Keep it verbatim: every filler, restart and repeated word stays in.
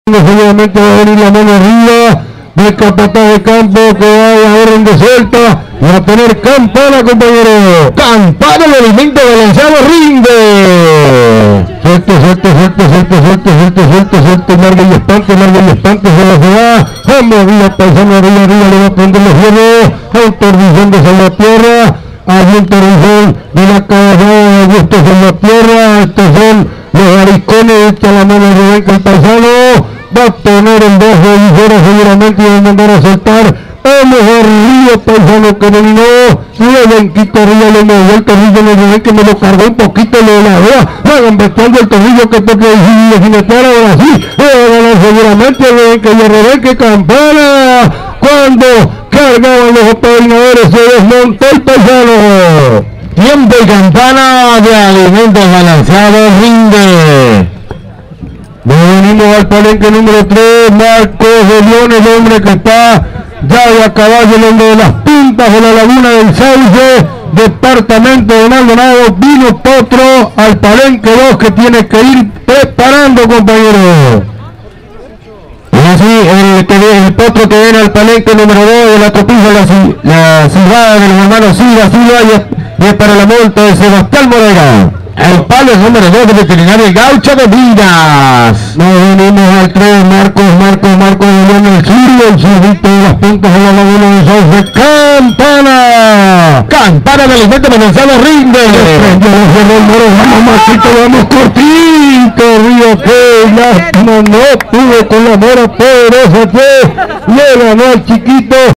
Seguramente va a venir la mano arriba del capataz de campo que va a orden de suelta y a tener campana, compañero. Campana, el alimento balanceado, rinde. Suelte, suelte, suelte, suelte, suelte, suelte, suelte, suelte, larga y espante, larga y espante, se va, se va. Vamos arriba, paisano, arriba, arriba, le va a prender los hierros. Autorización de Salvatierra. Hay un torrizón de la caballada de Augusto Salvatierra. Estos son los aricones, echa la mano de Rubén, el paisano. Va a poner el dos de ligero seguramente y va a mandar a soltar. Vamos arriba, paisano, que dominó. Mira, Blanquito arriba le movió el tornillo, le dije que me lo cargó un poquito, le la vea. Hagan bestiando el tornillo que toque y jinetear ahora sí. Ahora seguramente ven que ya Rubén, que campana. Cuando cargaban los apadrinadores se desmontó el paisano. Tiempo y campana de alimentos balanceados, rinde. Venimos al palenque número tres, Marcos de León, el hombre que está ya de a caballo, el hombre de las puntas de la laguna del Sauce, departamento de Maldonado. Vino Potro al palenque dos que tiene que ir preparando, compañero. Así, el, el Potro que viene al palenque número dos de la tropilla, la, la silbada de los hermanos Silva, Silva, y es para la multa de Sebastián Morera. El palo es número dos del veterinario el Gaucho de Vidas. Nos venimos al tres, Marcos, Marcos, Marcos de León, el Silvio, el Silvito de las puntas de la laguna de Sauce. ¡Campana! Campana del alimento balanceado, rinde. Vamos, Marquito, vamos cortito, Río, que lástima, no pudo con la mora poderosa que le ganó al chiquito.